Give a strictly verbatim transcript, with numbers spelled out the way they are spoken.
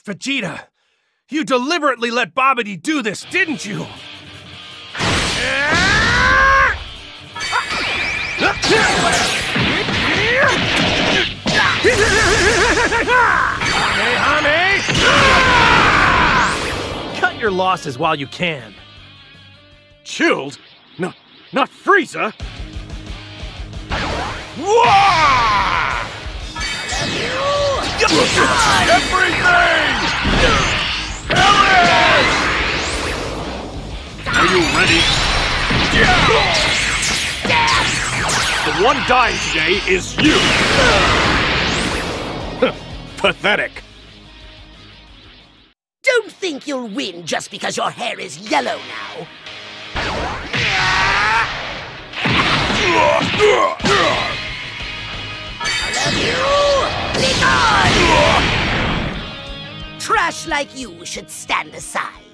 Vegeta, you deliberately let Babidi do this, didn't you? Cut your losses while you can. Chilled? No, not Frieza! Everything! Are you ready? The one dying today is you! Pathetic. Don't think you'll win just because your hair is yellow now. Trash like you should stand aside.